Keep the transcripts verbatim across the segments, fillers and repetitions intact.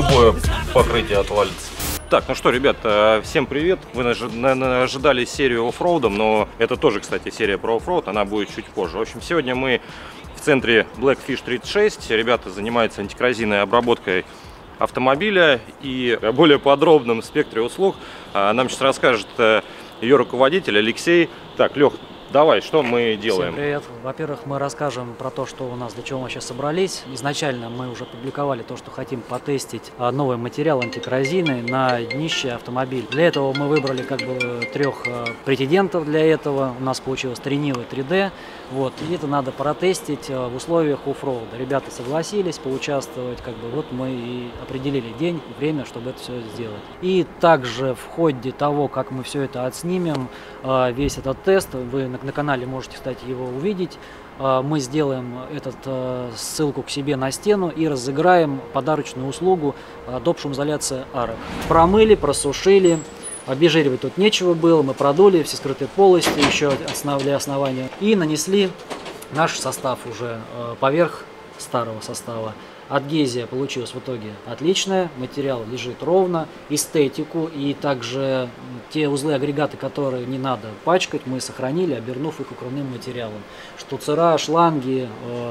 любое покрытие отвалится. Так, ну что, ребят, всем привет. Вы, наверное, ожидали серию оффроудом, но это тоже, кстати, серия про оффроуд, она будет чуть позже. В общем, сегодня мы в центре Blackfish тридцать шесть. Ребята занимаются антикоррозийной обработкой автомобиля, и о более подробном спектре услуг нам сейчас расскажет ее руководитель Алексей. Так, Лех, давай, что мы делаем? Всем привет. Во-первых, мы расскажем про то, что у нас, для чего мы сейчас собрались. Изначально мы уже публиковали то, что хотим потестить новый материал антикоррозийный на днище автомобиля. Для этого мы выбрали как бы трех претендентов для этого. У нас получилось три нивы три дэ. Вот. И это надо протестить в условиях оффроуда. Ребята согласились поучаствовать. Как бы вот мы и определили день и время, чтобы это все сделать. И также в ходе того, как мы все это отснимем, весь этот тест, вы на, на канале можете, кстати, его увидеть. Мы сделаем этот, ссылку к себе на стену и разыграем подарочную услугу доп. Шумоизоляция арок. Промыли, просушили. Обезжиривать тут нечего было, мы продули все скрытые полости, еще для основания. И нанесли наш состав уже поверх старого состава. Адгезия получилась в итоге отличная, материал лежит ровно, эстетику и также те узлы агрегаты, которые не надо пачкать, мы сохранили, обернув их укрывным материалом. Штуцера, шланги,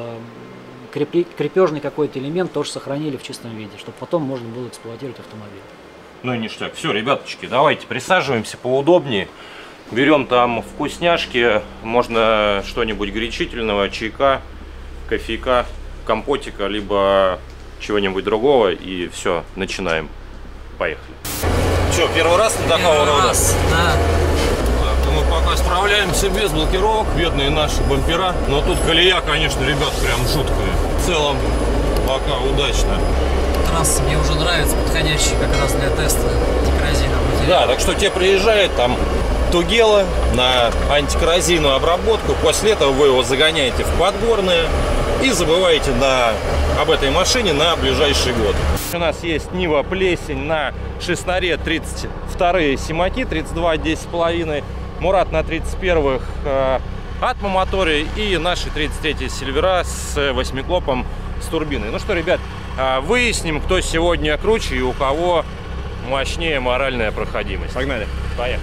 крепежный какой-то элемент тоже сохранили в чистом виде, чтобы потом можно было эксплуатировать автомобиль. Ну и ништяк. Все, ребяточки, давайте присаживаемся поудобнее. Берем там вкусняшки, можно что-нибудь горячительного, чайка, кофейка, компотика, либо чего-нибудь другого. И все, начинаем. Поехали. Что, первый раз на такого рода? Раз, да. Так, мы пока справляемся без блокировок, бедные наши бампера. Но тут колея, конечно, ребят, прям жуткая. В целом, пока удачно. Трасса мне уже нравится, подходящий как раз для теста антикоррозийного материала. Да, так что тебе приезжает там тугело на антикоррозийную обработку. После этого вы его загоняете в подгорное и забываете на, об этой машине на ближайший год. У нас есть Нива Плесень на шестнаре тридцать вторые Симаки, тридцать два десять с половиной, Мурат на тридцать первых э, Атмо-моторе и наши тридцать третьи Сильвера с восьмиклопом с турбиной. Ну что, ребят, выясним, кто сегодня круче и у кого мощнее моральная проходимость. Погнали. Поехали.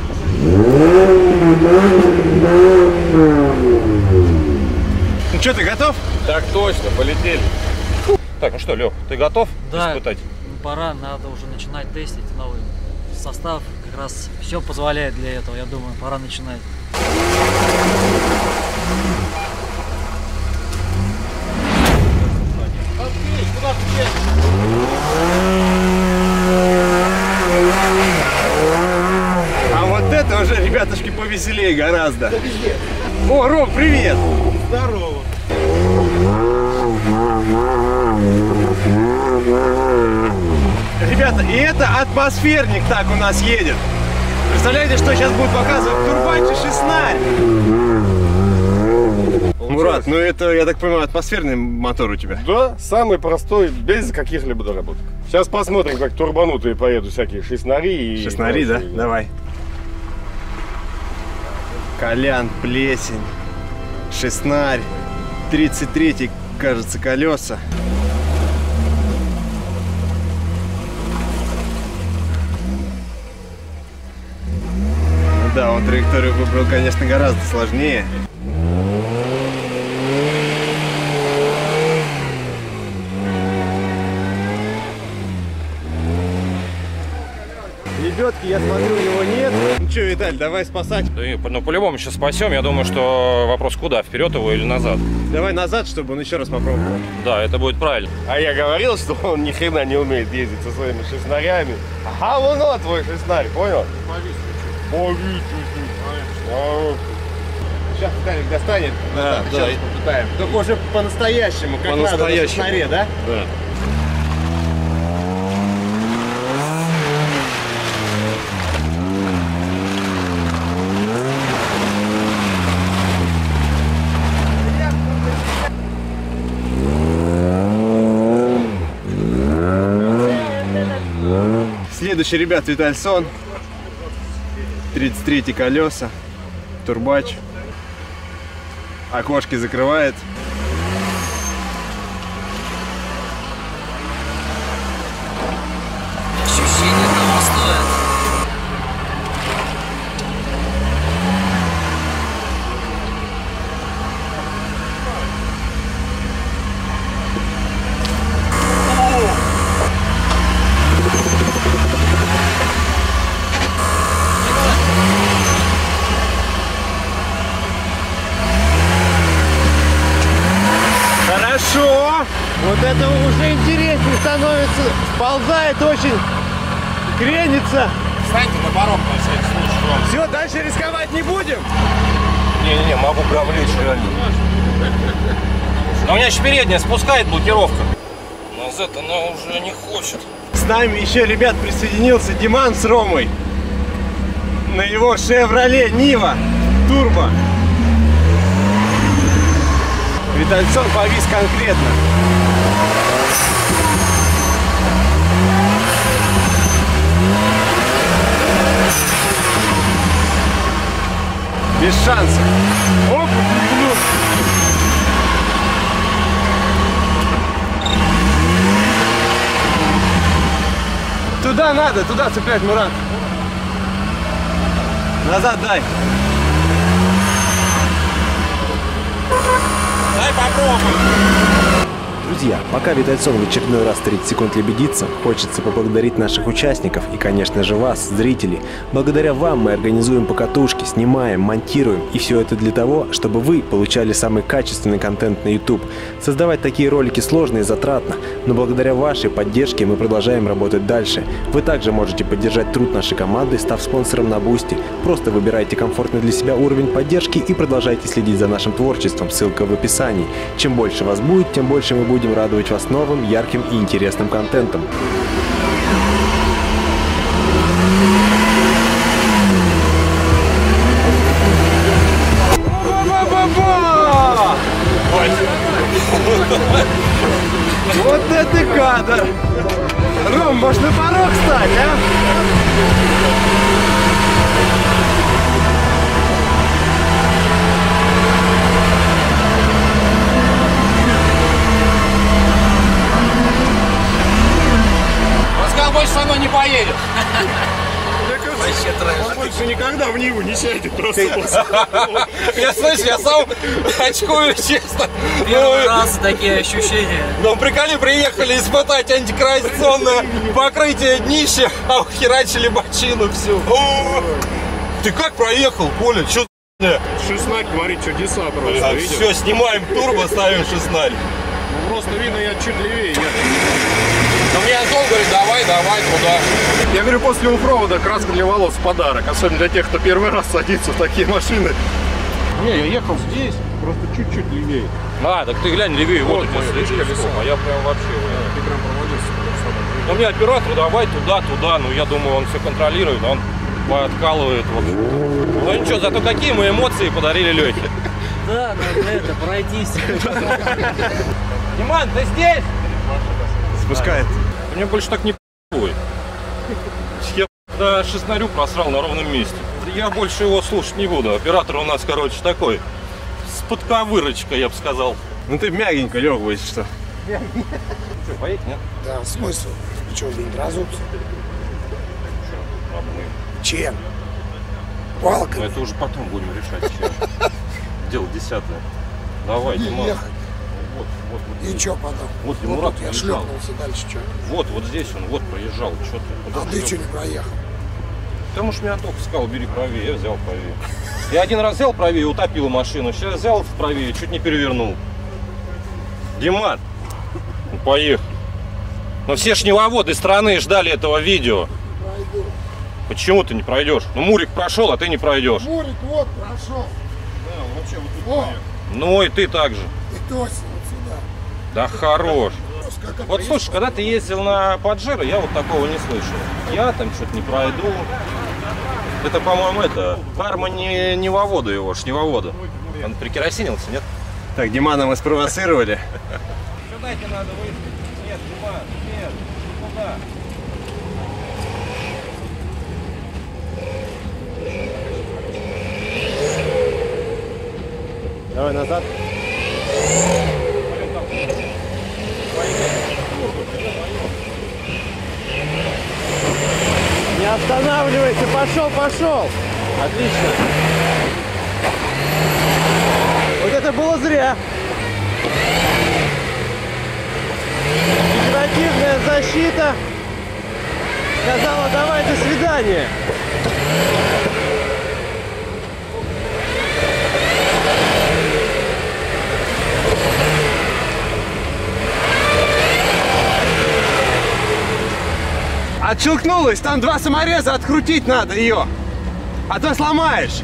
Ну что, ты готов? Так точно, полетели. Так, ну что, Лех, ты готов да, испытать? Пора, надо уже начинать тестить новый состав. Как раз все позволяет для этого, я думаю, пора начинать. А вот это уже, ребятушки, повеселее гораздо. О, Ром, привет! Здорово! Ребята, и это атмосферник так у нас едет. Представляете, что сейчас будет показывать турбанчик шестнарь? Мурат, ну это, я так понимаю, атмосферный мотор у тебя? Да, самый простой, без каких-либо доработок. Сейчас посмотрим, как турбанутые поедут всякие шестнари. И шестнари, да? да? Давай. Колян, Плесень, шестнарь, тридцать третий, кажется, колеса. Ну да, он траекторию выбрал, конечно, гораздо сложнее. Лебедки, я смотрю, у него нет. Ну что, Виталь, давай спасать. Да, ну, по-любому сейчас спасем. Я думаю, что вопрос куда? Вперед его или назад? Давай назад, чтобы он еще раз попробовал. Да, это будет правильно. А я говорил, что он ни хрена не умеет ездить со своими шестнарями. А вон он твой шестнарь, понял? Повис чуть-чуть. Сейчас Виталик достанет. Да, сейчас да. попытаем. Только уже по-настоящему, как надо на шестнаре, да? Да. Следующий, ребят, Витальсон. тридцать третьи колеса. Турбач. Окошки закрывает. Хорошо. Вот это уже интереснее становится. Сползает очень. Кренится. Встаньте на порог на всякий случай. Все, дальше рисковать не будем? Не-не-не, могу привлечь реально. Но у меня еще передняя спускает блокировка. Назад она уже не хочет. С нами еще, ребят, присоединился Диман с Ромой. На его Chevrolet Niva Turbo. Витальсон повис конкретно. Без шансов. Оп! Туда надо, туда цеплять, Мурат. Назад дай. Дай попробуй. Друзья, пока Витальсон в очередной раз тридцать секунд лебедится, хочется поблагодарить наших участников и, конечно же, вас, зрителей. Благодаря вам мы организуем покатушки, снимаем, монтируем. И все это для того, чтобы вы получали самый качественный контент на YouTube. Создавать такие ролики сложно и затратно, но благодаря вашей поддержке мы продолжаем работать дальше. Вы также можете поддержать труд нашей команды, став спонсором на Boosty. Просто выбирайте комфортный для себя уровень поддержки и продолжайте следить за нашим творчеством. Ссылка в описании. Чем больше вас будет, тем больше мы будем радовать вас новым, ярким и интересным контентом. Вот это кадр! Ром, может на порог встать, а? Больше со мной не поедет. Он больше никогда в Ниву не сядет просто. Я, слышь, я сам очкую, честно. Первый раз такие ощущения. Ну, приколи, приехали испытать антикоррозионное покрытие днища, а ухерачили бочину всю. О, ты как проехал, Коля? Че ты? Шестнарь творит чудеса просто, а, все, снимаем турбо, ставим шестнарь. Ну, просто видно, я чуть левее. Но мне Антон говорит, давай, давай, туда. Я говорю, после оффроуда краска для волос в подарок. Особенно для тех, кто первый раз садится в такие машины. Не, я ехал здесь, просто чуть-чуть левее. А, так ты глянь, левее, вот, вот у тебя колесо, а я прям вообще... Ты прям провалился. Ну, мне оператор, давай туда, туда, ну, я думаю, он все контролирует, он подкалывает, в общем. Ну, ничего, зато какие мы эмоции подарили Лехе. Да, надо это, пройтись. Диман, ты здесь? Спускает. Мне больше так не п***й. Я до шестнарю просрал на ровном месте. Я больше его слушать не буду. Оператор у нас, короче, такой. С подковырочкой, я бы сказал. Ну ты мягенько лег, если что. Что, поедет, нет? Да, смысл? И что, где-нибудь разуться? Чем? Палкой? Но это уже потом будем решать, чем. Дело десятое. Давай, Диман. Ехать. Вот, вот, вот. И что потом? Вот, вот Мурат я проезжал. шлепнулся, дальше что? Вот, вот здесь он, вот проезжал. Что ты? А Куда ты ты что не проехал? Потому что меня только сказал, бери правее, я взял правее. Я один раз взял правее, утопил машину. Сейчас взял правее, чуть не перевернул. Диман, ну, поехали. Но все шниловоды страны ждали этого видео. Пройду. Почему ты не пройдешь? Ну, Мурик прошел, а ты не пройдешь. Мурик вот прошел. Да, он вообще вот тут. О, Ну и ты также. и Тося вот сюда. Да хорош. Просто как Вот это слушай, когда ты ездил на Паджеро, я вот такого не слышал. Я там что-то не пройду. Это, по-моему, это, Парма не, не вовода его, шневовода. Он прикеросинился, нет? Так, Димана мы спровоцировали. Сюда тебе надо выйти. Нет, Диман, нет, куда? Давай назад. Не останавливайся, пошел, пошел. Отлично. Вот это было зря. Оперативная защита сказала, давай, до свидания. Отщелкнулась, там два самореза, открутить надо ее. А то сломаешь.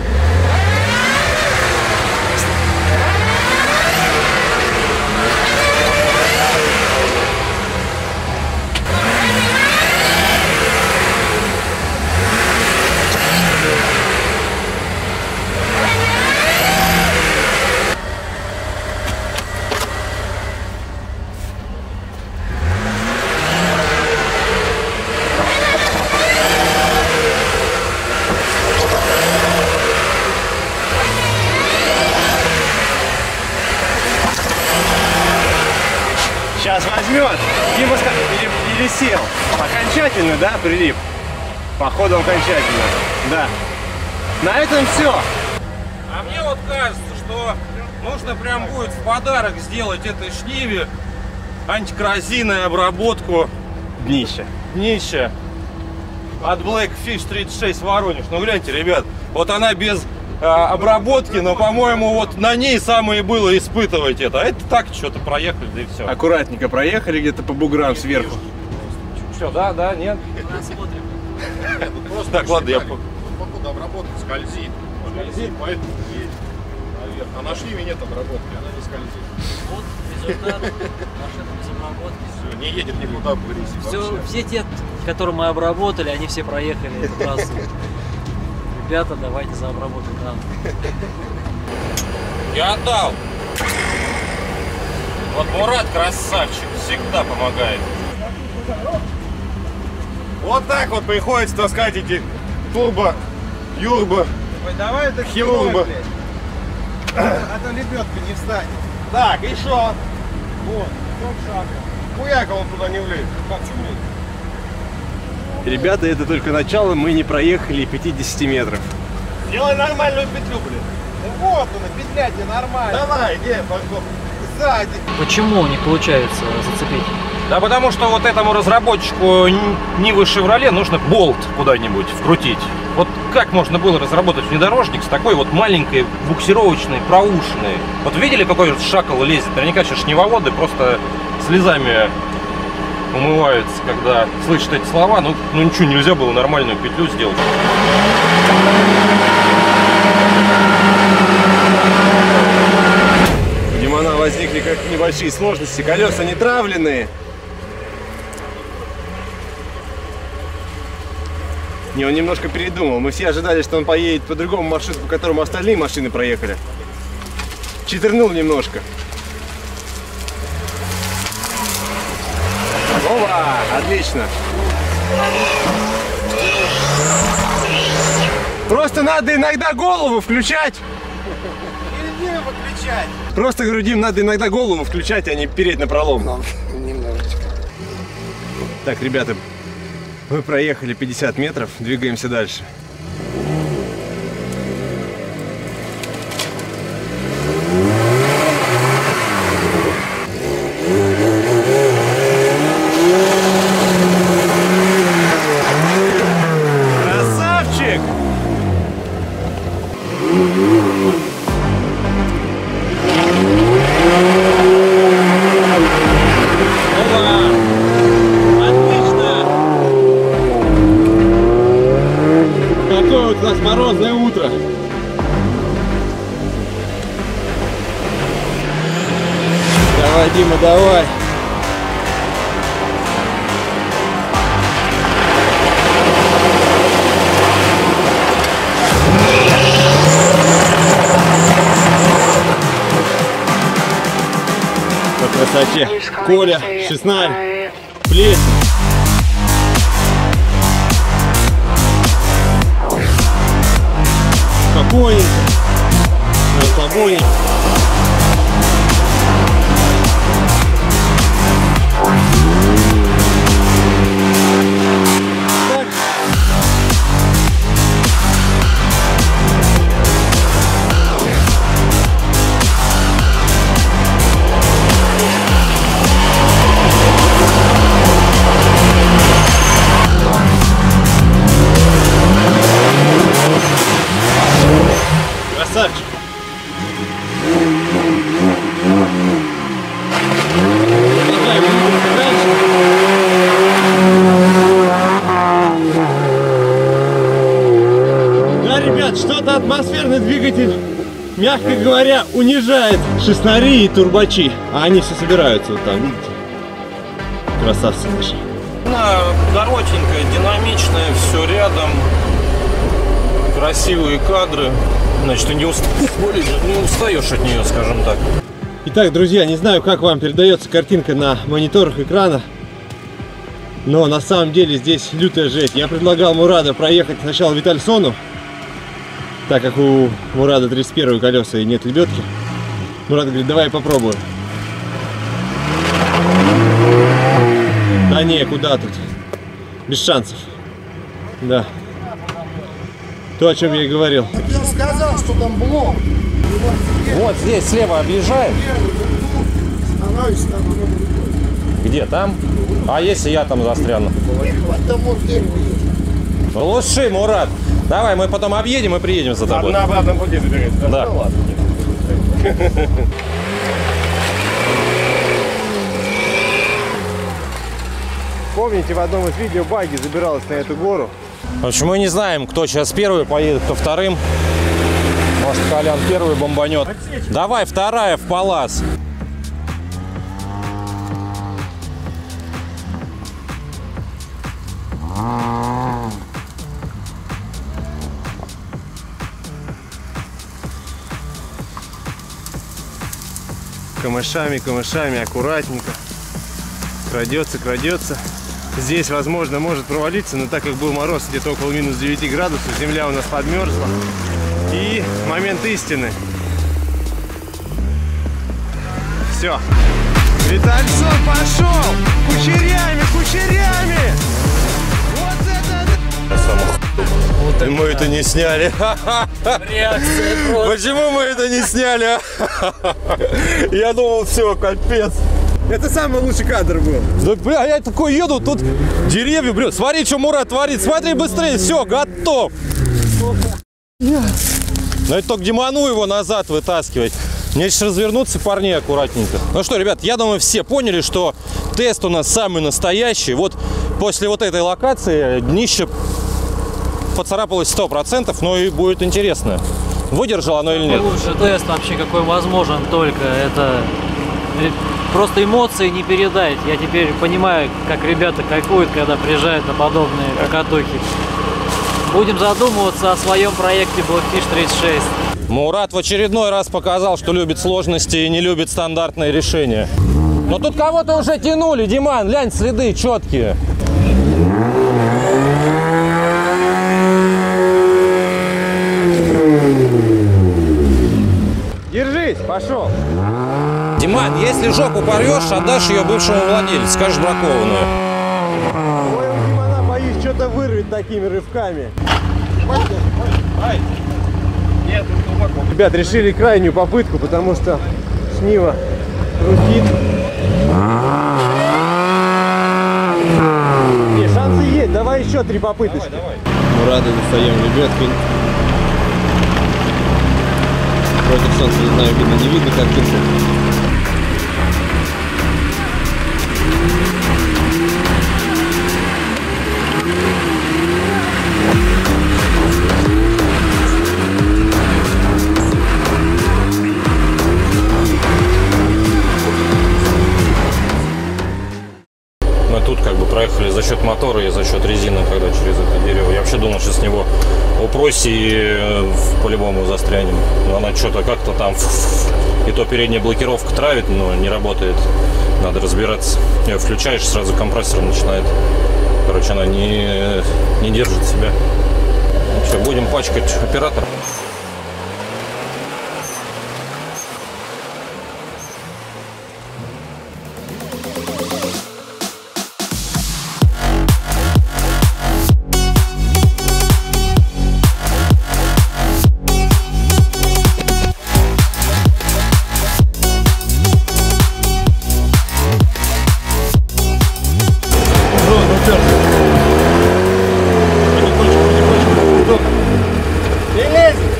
Сейчас возьмет. Дима или, или сел. Окончательно, да, прилип? Походу окончательно. Да. На этом все. А мне вот кажется, что нужно прям будет в подарок сделать этой шниве антикоррозийную обработку Днище. днища от Blackfish тридцать шесть Воронеж. Ну гляньте, ребят, вот она без а, обработки, но, по-моему, вот на ней самое было испытывать это. А это так, что-то проехали, да и все. Аккуратненько проехали где-то по буграм сверху. Все, да, да, нет? Посмотрим. Так, ладно, я... Походу обработка скользит. Скользит, поэтому едет наверх. А на шливе нет обработки, она не скользит. Вот результат. Машина без обработки. Все, не едет никуда в грязи Все, вообще. все те, которые мы обработали, они все проехали эту трассу. Ребята, давайте за обработку данных. Я отдал. Вот Мурат красавчик, всегда помогает. Вот так вот приходится таскать эти турбо, юрбо, Давай это хирурба. А то лебедка не встанет. Так, и шо? Вот, хуяка он туда не влезет. Как что влезет? Ребята, это только начало, мы не проехали пятьдесят метров. Делай нормальную петлю, блин. Ну вот она, петля тебе нормально. Давай, иди, пошел. Сзади. Почему не получается зацепить? Да потому что вот этому разработчику Нивы Chevrolet нужно болт куда-нибудь вкрутить. Вот как можно было разработать внедорожник с такой вот маленькой буксировочной проушиной? Вот видели, какой шакал лезет? Наверняка сейчас шнивоводы просто слезами умываются, когда слышат эти слова. Ну, ну ничего, нельзя было нормальную петлю сделать. У Димана возникли как небольшие сложности, колеса не травленные. Не, он немножко передумал. Мы все ожидали, что он поедет по другому маршруту, по которому остальные машины проехали. Читернул немножко. Опа! Отлично! Просто надо иногда голову включать. Или не выключать. Просто, говорю, Дим, надо иногда голову включать, а не переть напролом. Немножечко. Так, ребята, мы проехали пятьдесят метров, двигаемся дальше. Красавчик! Какое у нас морозное утро. Давай, Дима, давай. По красоте. Коля, шестнарь, плесень. Спокойненько, расслабоненько. Так. Красавчик. мягко говоря, унижает шестнари и турбачи. А они все собираются вот там, видите? Красавцы наши. Она коротенькая, динамичная, все рядом. Красивые кадры. Значит, ты не, уст... не устаешь от нее, скажем так. Итак, друзья, не знаю, как вам передается картинка на мониторах экрана, но на самом деле здесь лютая жесть. Я предлагал Мураду проехать сначала Витальсону, так как у Мурада тридцать первые колеса и нет лебедки. Мурад говорит, давай попробую. Да не, куда тут? Без шансов. Да. То, о чем я и говорил. Я сказал, что там блок. Вот здесь слева объезжаем. Становись там. Где? Там? А если я там застряну? Потому первый. Лучше, Мурат. Давай, мы потом объедем и приедем за тобой. На обратном пути заберете. Да. Ну, ладно. Помните, в одном из видео баги забиралась на эту гору? В общем, мы не знаем, кто сейчас первый поедет, кто вторым. Может, Колян первый бомбанет. Давай, вторая в палас. Камышами, камышами, аккуратненько. Крадется, крадется. Здесь, возможно, может провалиться, но так как был мороз где-то около минус девяти градусов, земля у нас подмерзла. И момент истины. Все. Витальсон пошел! Кучерями, кучерями! Вот это... Мы это не сняли. Почему мы это не сняли? Я думал, все, капец. Это самый лучший кадр был. Да, бля, я такой еду, тут деревья, блин. Смотри, что Мурат творит. Смотри быстрее, все, готов. Но это только Диману его назад вытаскивать. Мне сейчас развернуться, парней, аккуратненько. Ну что, ребят, я думаю, все поняли, что тест у нас самый настоящий. Вот после вот этой локации днище поцарапалось сто процентов, но и будет интересно. Выдержало оно или нет? Лучший тест вообще какой возможен только. Это просто эмоции не передать. Я теперь понимаю, как ребята кайфуют, когда приезжают на подобные покатухи. Будем задумываться о своем проекте Blackfish тридцать шесть. Мурат в очередной раз показал, что любит сложности и не любит стандартные решения. Но тут кого-то уже тянули, Диман, глянь, следы четкие. Держись, пошел. Диман, если жопу порвешь, отдашь ее бывшему владельцу, скажешь бракованную. Ой, у Димана, боюсь, что-то вырвет такими рывками. Нет, глубоко. Ребят, решили крайнюю попытку, потому что шнива крутит. Не, шансы есть, давай еще три попыточки. Давай, давай. Мурада достаем лебедкой. Против солнца, не знаю, видно, не видно картинку. Мы тут как бы проехали за счет мотора и за счет резины, когда через это дерево. Я вообще думал, что с него упроси и по-любому застрянем. Но она что-то как-то там... И то передняя блокировка травит, но не работает. Надо разбираться. Ее включаешь, сразу компрессор начинает. Короче, она не, не держит себя. Ну, что, будем пачкать оператор. Не лезет!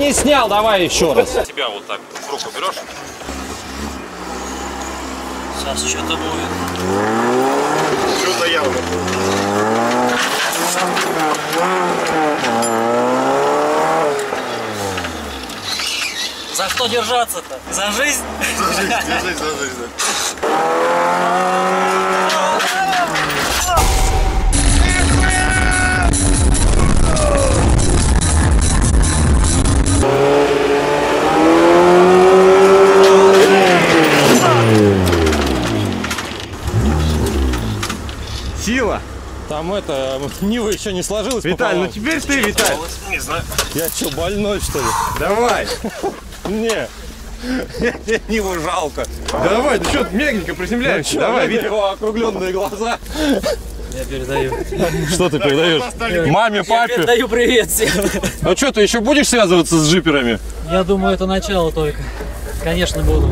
не снял, давай еще раз. Тебя вот так в руку берешь. Сейчас что-то будет. Что-то явно. За что держаться-то? За жизнь? За жизнь, держись, за жизнь. Сила. Там это, Нива еще не сложилась. Виталь, ну теперь ты, Виталь. Не знаю. Я что, больной что ли? Давай. Не. Мне Ниву жалко. Давай, ты что, мягенько приземляешься. Давай, Виталь. Его округленные глаза. Я передаю. Что ты передаешь? Маме, Я папе? передаю привет всем. Ну что, ты еще будешь связываться с джиперами? Я думаю, это начало только. Конечно, буду.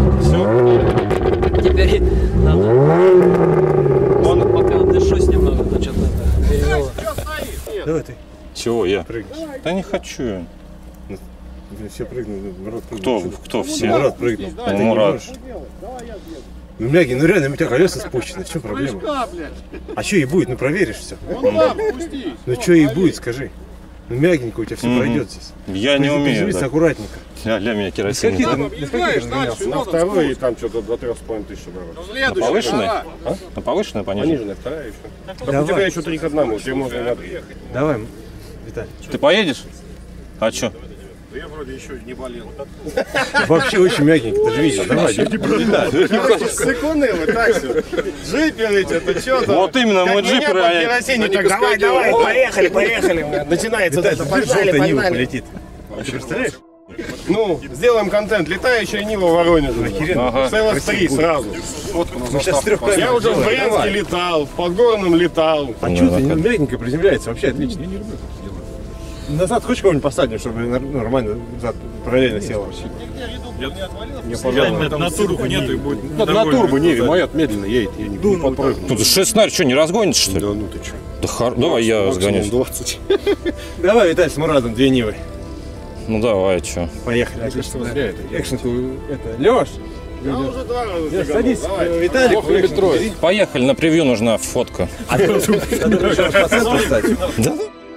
Все. Теперь надо. Он пока дышусь немного, то что-то это перевело. Давай ты. Чего я? Прыгнешь. Да не хочу я. Все прыгнули, Мурат Кто? прыгнул. Кто все? Мурат прыгнул. Ну, Ты не Мурат. можешь. Ну, Мяги, ну реально, у тебя колеса спущены. В чем проблема? А что ей будет? Ну проверишь все. Ну что ей будет, скажи. Ну мягенько у тебя все Мгм. пройдет здесь. Я не умею. Приземлиться Да. аккуратненько. Для, для меня керосин. Какие Да? ты, без каких ты разгонялся? На второй и там что-то до трех с половиной тысяч брал. На повышенной? А? На повышенной, понятно. Пониженная вторая еще. Так у Давай. тебя еще три к одному, тебе можно надо. Давай, Виталий. Ты поедешь? А что? Я вроде еще не болел. Вообще очень мягенько, ты же видишь. Давай, Секунды вы так все. Джиперы, это что там? Вот именно, мы джиперы, а я- керосине, так давай, давай, поехали, поехали. Начинается это, погнали, желтая Нива погнали. полетит. Ты представляешь? Ну, сделаем контент. Летающая Нива в Воронеже. Ага. Целых три сразу. Мы сейчас трех камер Я уже в сделаем. Брянске Давай. летал, в Подгорном летал. А что ты мягенько приземляется? Вообще отлично. Я не люблю это делать. Назад хочешь кого-нибудь посадим, чтобы нар- нормально назад параллельно села? На турбу нету и будет. На турбо, не, моя медленно едет, я не, не подпрыгну. Тут шестнарь, что, не разгонится, что ли? Да ну ты что? Да хор... Давай я разгонюсь. двадцать. Давай, Виталь, с Мурадом две Нивы. Ну давай, что? Поехали. Отлично. Экшн, это, Лёш, Я уже два раза Лёш, сиганул, садись, давай. э, Виталик, в экшн бери. Поехали, на превью нужна фотка. Надо еще процент поставить. Да?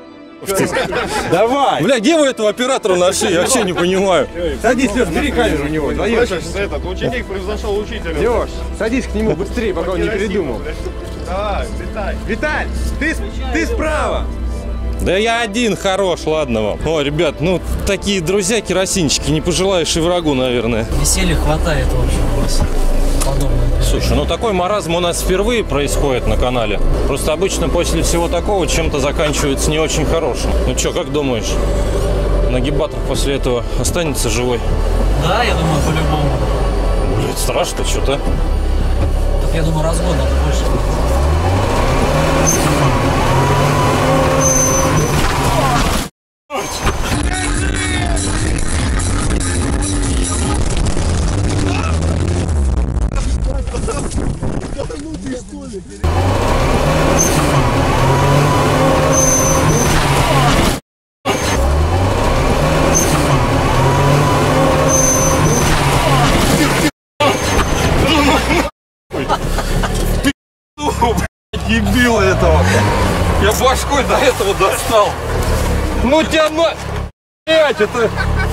Давай! Бля, где вы этого оператора нашли? Я вообще не понимаю. Садись, Лёш, бери камеру у него, вдвоем. Слышишь, этот ученик превзошел учителя. Лёш, садись к нему быстрее, пока он не передумал. Давай, летай. Виталь, ты, ты справа! Да я один хорош, ладно вам. Ой, ребят, ну такие друзья керосинчики, не пожелаешь и врагу, наверное. Веселья хватает, в общем, у вас. Подобное. Слушай, ну такой маразм у нас впервые происходит на канале. Просто обычно после всего такого чем-то заканчивается не очень хорошим. Ну чё, как думаешь, нагибатор после этого останется живой? Да, я думаю, по-любому. Блин, страшно что-то. Так я думаю, разгон надо больше. Дебил этого. Я башкой до этого достал. Ну тебя на... Блять, это...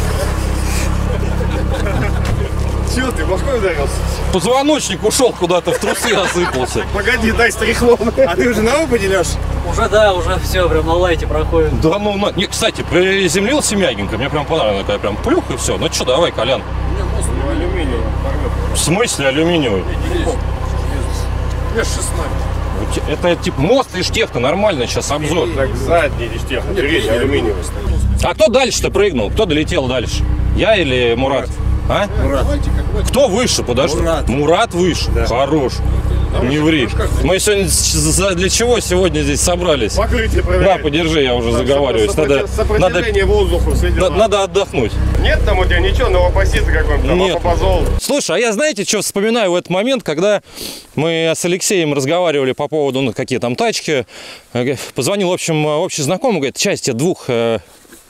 Чего ты, башкой ударился? Позвоночник ушел куда-то, в трусы осыпался. Погоди, дай стряхнул. А ты уже на опыте, Лёш? Уже, да, уже все, прям на лайте проходит. Да ну на... Не, кстати, приземлился мягенько, мне прям понравилось, когда прям плюх и все. Ну что, давай, Колян. Алюминиевый порвет. В смысле алюминиевый? Вес шестнадцать. Это типа мост и штефта, нормально сейчас обзор. Так задний лишь тех, передний алюминиевый стоит. А кто дальше-то прыгнул? Кто долетел дальше? Я или Мурат? А? Мурат. Кто выше? Подожди. Мурат. Мурат выше? Да. Хорош. Не ври. Мы сегодня с- для чего сегодня здесь собрались? Покрытие На, проверяй. подержи, я уже заговариваюсь. Надо, надо, Сопротивление воздуху, все дела. на- надо отдохнуть. Нет там у тебя ничего, новопосит какой-нибудь, там, Нет. апопозол. Слушай, а я знаете, что вспоминаю в этот момент, когда мы с Алексеем разговаривали по поводу, ну, какие там тачки. Э, Позвонил, в общем, общий знакомый, говорит, часть двух э,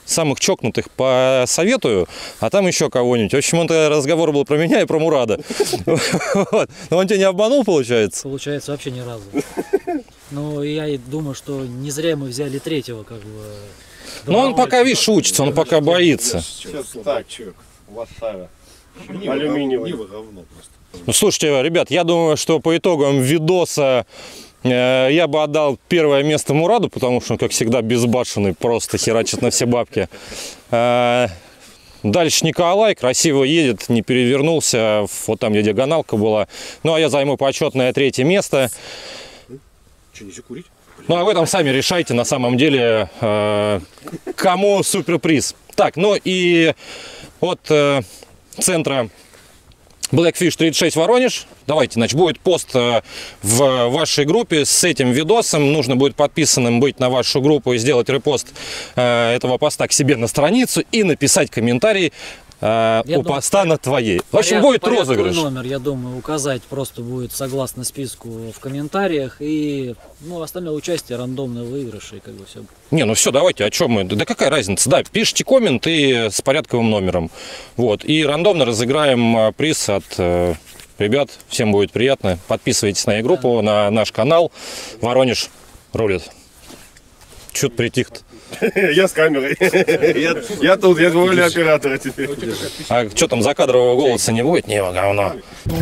самых чокнутых посоветую, а там еще кого-нибудь. В общем, это разговор был про меня и про Мурада. Но он тебя не обманул, получается? Получается, вообще ни разу. Но я и думаю, что не зря мы взяли третьего, как бы. Ну, он пока, видишь, учится, он пока боится. Так, чувак, Вассара. Алюминиевый говно просто. Ну, слушайте, ребят, я думаю, что по итогам видоса э, я бы отдал первое место Мураду, потому что он, как всегда, безбашенный, просто херачит на все бабки. Э, дальше Николай красиво едет, не перевернулся, вот там, где диагоналка была. Ну, а я займу почетное третье место. Что, нельзя курить? Ну, а вы там сами решайте, на самом деле, э, кому суперприз. Так, ну и от э, центра Blackfish тридцать шесть Воронеж, давайте, значит, будет пост э, в вашей группе с этим видосом. Нужно будет подписанным быть на вашу группу и сделать репост э, этого поста к себе на страницу и написать комментарий э, у думаю, поста на твоей. В общем, будет розыгрыш. Номер, я думаю, указать просто будет согласно списку в комментариях, и ну, остальное участие, рандомные выигрыши, и как бы все. Не, ну все, давайте, о чем мы? Да какая разница? Да, пишите коммент и с порядковым номером. Вот, и рандомно разыграем приз от э, ребят. Всем будет приятно. Подписывайтесь на группу, да, на наш канал. Воронеж рулит. Чё-то притих-то. Я с камерой. Я тут, я в роли оператора теперь. А что там, закадрового голоса не будет? Не, говно.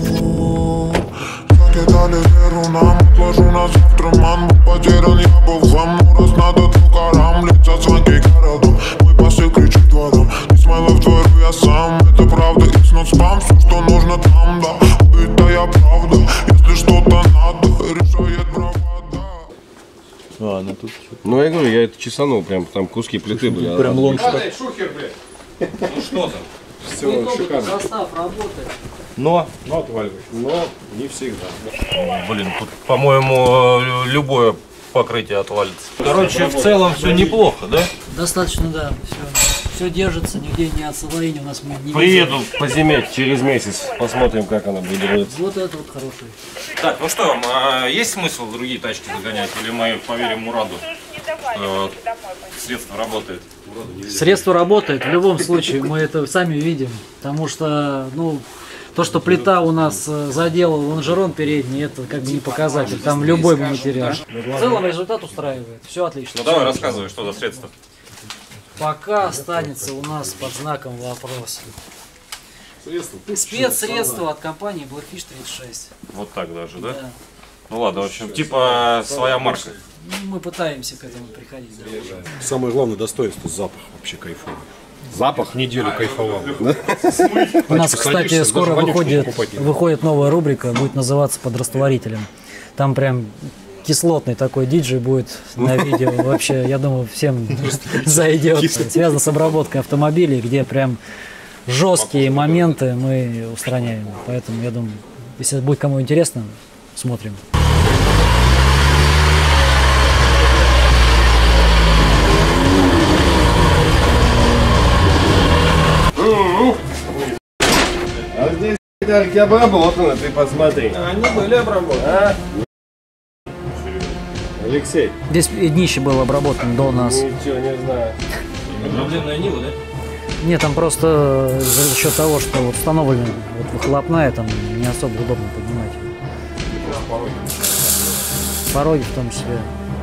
Кидали веру нам, отложу на завтра, ман был потерян, я был вам, но раз надо токарам, летят звонки городом, мой посыл кричит двором, не смайлов творю я сам, это правда, it's not спам, все, что нужно там, да, убитая правда, если что-то надо, решает бравада. Ладно, тут... Ну, я говорю, я это чесанул, прям там куски плиты были. Прям лонч. Шухер, блядь. Ну что там? Все, шикарно. Состав работает. Но, Но отваливаешь. Но не всегда. блин, тут, по-моему, любое покрытие отвалится. Короче, в целом все неплохо, да? Достаточно, да. Все, все держится, нигде не отслоение у нас мы не Приеду по зиме через месяц, посмотрим, как она будет делать. Вот это вот хороший. Так, ну что, а есть смысл в другие тачки загонять? Или мы поверим Мураду? Э, средство работает. Средство работает, в любом случае, мы это сами видим. Потому что, ну, то, что плита у нас задела лонжерон передний, это как бы не показатель. Там любой материал. В целом результат устраивает. Все отлично. Ну давай рассказывай, что за средство. Пока останется у нас под знаком вопроса. Спецсредство от компании Blackfish тридцать шесть. Вот так даже, да? Да. Ну ладно, в общем, типа своя марка. Ну, мы пытаемся к этому приходить. Да. Самое главное достоинство — запах вообще кайфовый. Запах? Неделю кайфовал. У нас, кстати, скоро выходит, выходит новая рубрика, будет называться «Под растворителем». Там прям кислотный такой диджей будет на видео. Вообще, я думаю, всем зайдет. Связано с обработкой автомобилей, где прям жесткие моменты мы устраняем. Поэтому, я думаю, если будет кому интересно, смотрим. А здесь дарки обработаны, ты посмотри. Они были обработаны. А? Алексей. Здесь днище было обработано до нас. Ничего не знаю. Проблемная Нива, да? Нет, там просто за счет того, что вот установлена вот выхлопная, там не особо удобно поднимать. Пороги. Пороги в том числе.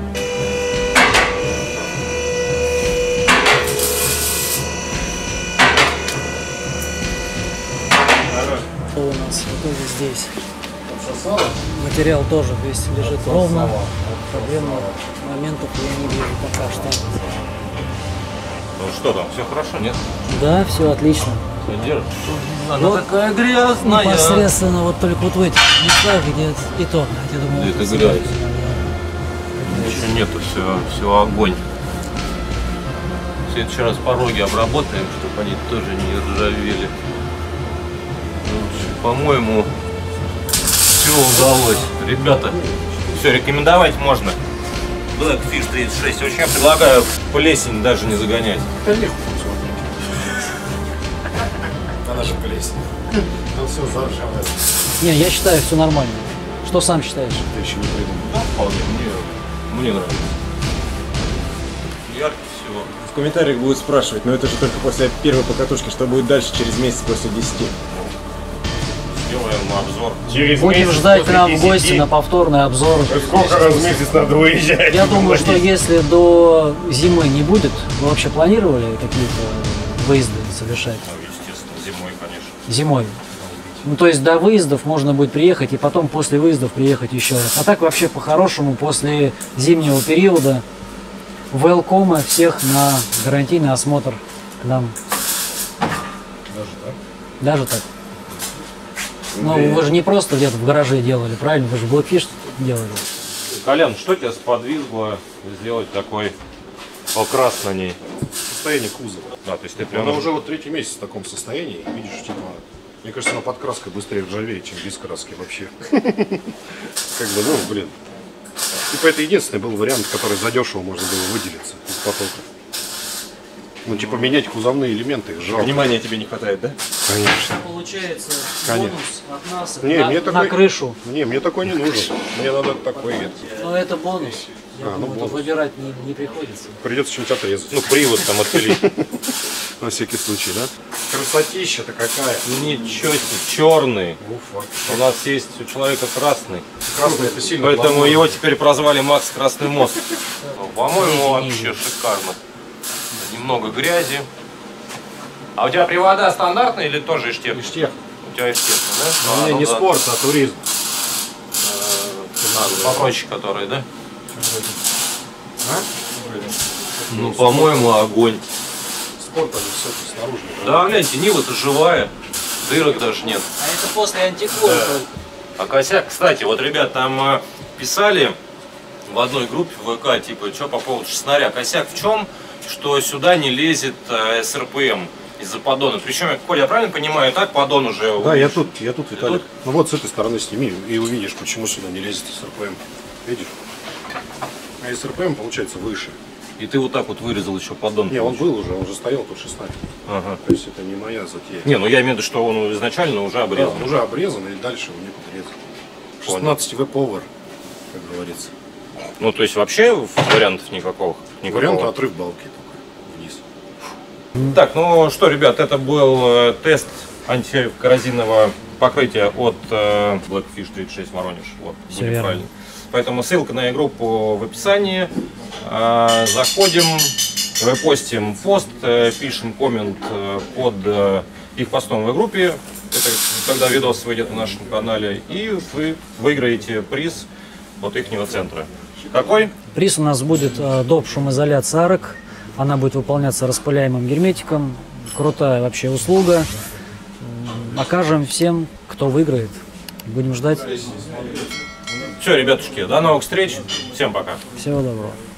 Что у нас в итоге здесь? Материал тоже весь лежит ровно. Проблемных моментов я не вижу пока что. Ну что там, все хорошо, нет? Да, все отлично. Все держит. Она вот такая грязная. Непосредственно вот только вот в этих местах, где и то, я думаю, это грязь. Ничего нету, все, все огонь. В следующий раз пороги обработаем, чтобы они тоже не ржавели. По-моему, все удалось. Ребята, все, рекомендовать можно. Blackfish тридцать шесть. Очень я предлагаю плесень даже не загонять. Она же плесень. Там все заржавает. Не, я считаю, все нормально. Что сам считаешь? Ты еще не придумал. Да, вполне, мне, мне нравится. Яркий всего. в комментариях будут спрашивать, но это же только после первой покатушки, что будет дальше через месяц после десяти. Сделаем обзор. Через Будем ждать к нам в гости на повторный обзор. Сколько раз в месяц надо выезжать? Я думаю, что если до зимы не будет, вы вообще планировали какие-то выезды совершать? Ну, естественно, зимой, конечно. Зимой. Ну, то есть до выездов можно будет приехать, и потом после выездов приехать еще раз. А так вообще по-хорошему после зимнего периода велкома всех на гарантийный осмотр к нам. Даже так? Даже так. Ну, вы же не просто где-то в гараже делали, правильно? Вы же Blackfish делали. Колян, что тебя сподвигло сделать такой окрас на ней? Состояние кузова. Да, то есть ты прям... Она уже вот третий месяц в таком состоянии, видишь, типа, мне кажется, она под краской быстрее ржавеет, чем без краски вообще. Как бы, ну, блин. Типа, это единственный был вариант, который задешево можно было выделиться из потока. Ну, типа, менять кузовные элементы, жалко. Внимания тебе не хватает, да? Конечно. Получается Конечно. бонус от нас Не, на, мне на такой- крышу. Не, мне такой не нужен. Мне надо такой. это. Но это бонус. Я А, ну, думаю, бонус. выбирать не, не приходится. Придется что-нибудь отрезать. Ну, привод там отпилить. На всякий случай, да? Красотища-то какая. Ничего себе, черный. Уфа. У нас есть у человека красный. Красный это сильно. Поэтому плохое. его теперь прозвали Макс Красный мост. Ну, по-моему, вообще шикарно. Немного грязи. А у тебя привода стандартные или тоже иштех? Иштех. У тебя иштех, да? У меня ну не да. спорт, а туризм. А, попроще которые, да? А? Ну, по-моему, огонь. Спорт, они все снаружи. Да, гляньте, Нива-то живая. Дырок даже нет. А это после антикора. А косяк, кстати, вот ребят там э, писали в одной группе в ВК, типа, что по поводу шестнаря. Косяк в чем? Что сюда не лезет э, эс эр пэ эм из-за поддона. Причем, Коля, я правильно понимаю, так поддон уже... Да, я тут, я тут, Виталик. тут? Ну вот с этой стороны сними и увидишь, почему сюда не лезет эс эр пэ эм. Видишь? А эс эр пэ эм получается выше. И ты вот так вот вырезал еще поддон. Не, он был уже, он уже стоял тут шестнарь. Ага. То есть это не моя затея. Не, ну я имею в виду, что он изначально уже Да, обрезан. он уже обрезан и дальше его некуда резать. шестнадцать вэ повар, как говорится. Ну, то есть вообще вариантов никакого? никакого. Вариант отрыв балки только вниз. Так, ну что, ребят, это был э, тест антикоррозийного покрытия от э, Blackfish тридцать шесть Воронеж. Вот, Всё будет верно. правильно. Поэтому ссылка на группу в описании. Э, заходим, репостим пост, э, пишем коммент э, под э, их постом в группе. Это когда видос выйдет на нашем канале. И вы выиграете приз от их центра. Какой? Приз у нас будет э, доп. Шумоизоляция арок. Она будет выполняться распыляемым герметиком. Крутая вообще услуга. М, Окажем всем, кто выиграет. Будем ждать. Все, ребятушки, до новых встреч. Всем пока. Всего доброго.